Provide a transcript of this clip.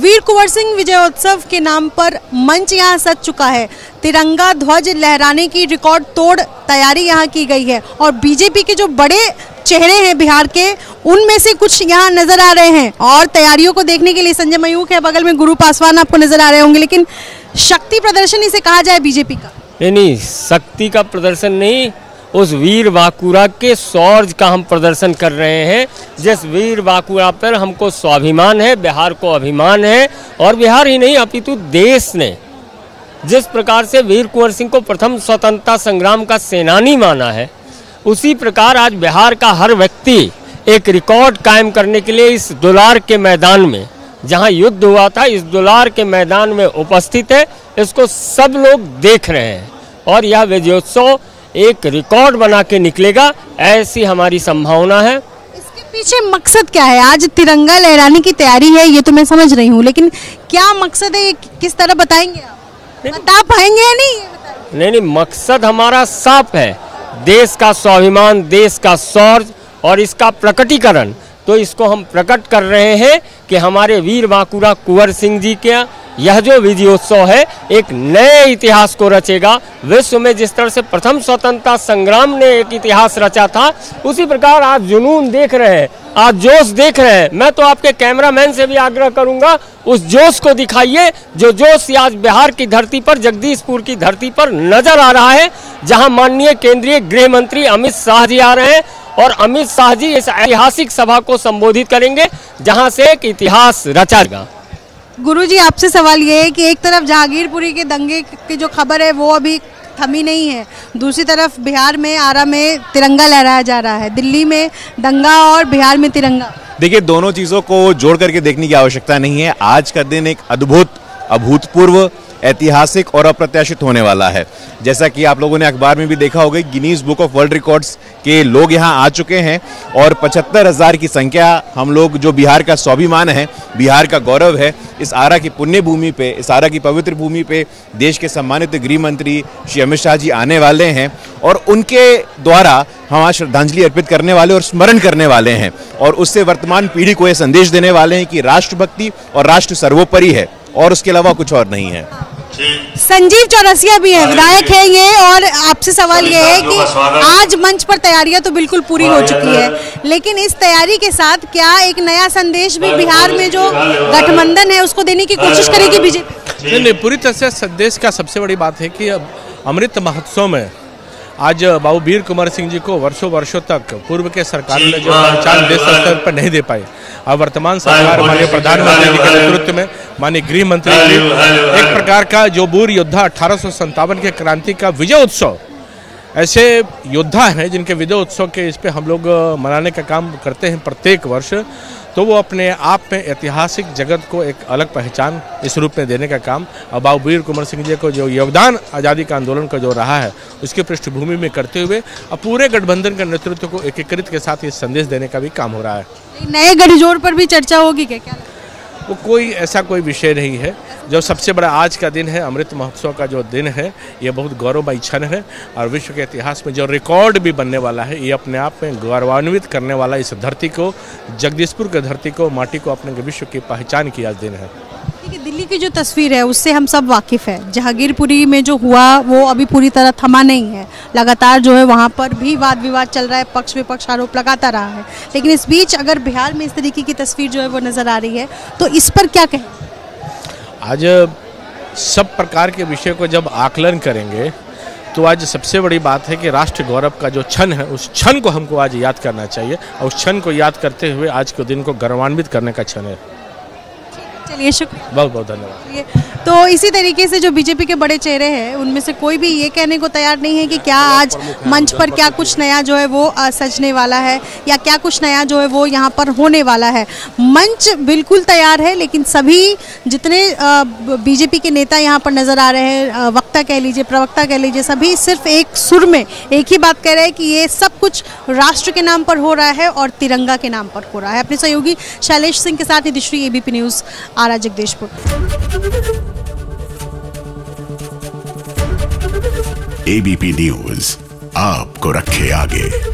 वीर कुंवर सिंह विजयोत्सव के नाम पर मंच यहाँ सज चुका है। तिरंगा ध्वज लहराने की रिकॉर्ड तोड़ तैयारी यहाँ की गई है और बीजेपी के जो बड़े चेहरे हैं बिहार के, उनमें से कुछ यहाँ नजर आ रहे हैं। और तैयारियों को देखने के लिए संजय मयूख है, बगल में गुरु पासवान आपको नजर आ रहे होंगे। लेकिन शक्ति प्रदर्शन इसे कहा जाए बीजेपी का? नहीं, शक्ति का प्रदर्शन नहीं, उस वीर वाकुरा के शौर्य का हम प्रदर्शन कर रहे हैं। जिस वीर वाकुरा पर हमको स्वाभिमान है, बिहार को अभिमान है, और बिहार ही नहीं अपितु देश ने जिस प्रकार से वीर कुंवर सिंह को प्रथम स्वतंत्रता संग्राम का सेनानी माना है, उसी प्रकार आज बिहार का हर व्यक्ति एक रिकॉर्ड कायम करने के लिए इस दुलार के मैदान में, जहां युद्ध हुआ था, इस दुलार के मैदान में उपस्थित है। इसको सब लोग देख रहे हैं और यह विजयोत्सव एक रिकॉर्ड बना के निकलेगा, ऐसी हमारी संभावना है। इसके पीछे मकसद क्या है? आज तिरंगा लहराने की तैयारी है, ये तो मैं समझ रही हूँ, लेकिन क्या मकसद है, किस तरह बताएंगे आप? बता पाएंगे या नहीं? नहीं, मकसद हमारा साफ है, देश का स्वाभिमान, देश का शौर्य और इसका प्रकटीकरण। तो इसको हम प्रकट कर रहे हैं कि हमारे वीर वाकुरा कुंवर सिंह जी के यह जो विजयोत्सव है एक नए इतिहास को रचेगा। विश्व में जिस तरह से प्रथम स्वतंत्रता संग्राम ने एक इतिहास रचा था, उसी प्रकार आज जुनून देख रहे हैं, आज जोश देख रहे हैं। मैं तो आपके कैमरामैन से भी आग्रह करूंगा, उस जोश को दिखाइए, जो जोश आज बिहार की धरती पर, जगदीशपुर की धरती पर नजर आ रहा है, जहां माननीय केंद्रीय गृह मंत्री अमित शाह जी आ रहे हैं और अमित शाह जी इस ऐतिहासिक सभा को संबोधित करेंगे, जहां से एक इतिहास रचाएगा। गुरुजी, आपसे सवाल ये है कि एक तरफ जहांगीरपुरी के दंगे की जो खबर है वो अभी थमी नहीं है, दूसरी तरफ बिहार में आरा में तिरंगा लहराया जा रहा है, दिल्ली में दंगा और बिहार में तिरंगा। देखिए, दोनों चीज़ों को जोड़ करके देखने की आवश्यकता नहीं है। आज का दिन एक अभूतपूर्व, ऐतिहासिक और अप्रत्याशित होने वाला है। जैसा कि आप लोगों ने अखबार में भी देखा होगा, Guinness book of world records के लोग यहाँ आ चुके हैं और 75,000 की संख्या हम लोग, जो बिहार का स्वाभिमान है, बिहार का गौरव है, इस आरा की पुण्य भूमि पे, इस आरा की पवित्र भूमि पे देश के सम्मानित गृह मंत्री श्री अमित शाह जी आने वाले हैं और उनके द्वारा हम आज श्रद्धांजलि अर्पित करने वाले और स्मरण करने वाले हैं और उससे वर्तमान पीढ़ी को यह संदेश देने वाले हैं कि राष्ट्रभक्ति और राष्ट्र सर्वोपरि है और उसके अलावा कुछ और नहीं है। संजीव चौरसिया भी है, विधायक है ये, और आपसे सवाल ये है कि आज मंच पर तैयारियां तो बिल्कुल पूरी हो चुकी है, लेकिन इस तैयारी के साथ क्या एक नया संदेश भी बिहार में जो गठबंधन है उसको देने की कोशिश करेगी बीजेपी? नहीं, पूरी तरह से संदेश का सबसे बड़ी बात है कि अमृत महोत्सव में आज बाबू वीर कुंवर सिंह जी को वर्षों तक पूर्व के सरकार ने जो पहचान देश स्तर पर नहीं दे पाई, अब वर्तमान सरकार माननीय प्रधानमंत्री जी के नेतृत्व में, माननीय गृह मंत्री जी, एक प्रकार का जो वीर योद्धा 1857 के क्रांति का विजय उत्सव, ऐसे योद्धा हैं जिनके विजय उत्सव के इस पे हम लोग मनाने का काम करते हैं प्रत्येक वर्ष, तो वो अपने आप में ऐतिहासिक जगत को एक अलग पहचान इस रूप में देने का काम और बाबू वीर कुंवर सिंह जी को जो योगदान आज़ादी का आंदोलन का जो रहा है उसकी पृष्ठभूमि में करते हुए अब पूरे गठबंधन के नेतृत्व को एकीकृत के साथ ये संदेश देने का भी काम हो रहा है। नए गठजोड़ पर भी चर्चा होगी क्या? वो ऐसा कोई विषय नहीं है। जो सबसे बड़ा आज का दिन है, अमृत महोत्सव का जो दिन है, ये बहुत गौरवमयी क्षण है और विश्व के इतिहास में जो रिकॉर्ड भी बनने वाला है, ये अपने आप में गौरवान्वित करने वाला इस धरती को, जगदीशपुर की धरती को, माटी को अपने विश्व की पहचान की आज दिन है। दिल्ली की जो तस्वीर है उससे हम सब वाकिफ है। जहांगीरपुरी में जो हुआ वो अभी पूरी तरह थमा नहीं है, लगातार जो है वहाँ पर भी वाद विवाद चल रहा है, पक्ष विपक्ष आरोप लगाता रहा है, लेकिन इस बीच अगर बिहार में इस तरीके की तस्वीर जो है वो नजर आ रही है, तो इस पर क्या कहें? आज सब प्रकार के विषय को जब आकलन करेंगे तो आज सबसे बड़ी बात है कि राष्ट्र गौरव का जो क्षण है, उस क्षण को हमको आज याद करना चाहिए और उस क्षण को याद करते हुए आज के दिन को गौरवान्वित करने का क्षण है। चलिए, शुक्रिया, बहुत बहुत धन्यवाद। तो इसी तरीके से जो बीजेपी के बड़े चेहरे हैं उनमें से कोई भी ये कहने को तैयार नहीं है कि क्या आज मंच पर क्या कुछ नया जो है वो सजने वाला है या क्या कुछ नया जो है वो यहाँ पर होने वाला है। मंच बिल्कुल तैयार है, लेकिन सभी जितने बीजेपी के नेता यहाँ पर नजर आ रहे हैं, वक्ता कह लीजिए, प्रवक्ता कह लीजिए, सभी सिर्फ एक सुर में एक ही बात कह रहे हैं कि ये सब कुछ राष्ट्र के नाम पर हो रहा है और तिरंगा के नाम पर हो रहा है। अपने सहयोगी शैलेश सिंह के साथ Nidhishree, ABP news, Ara, Jagdishpur. ABP news आपको रखे आगे।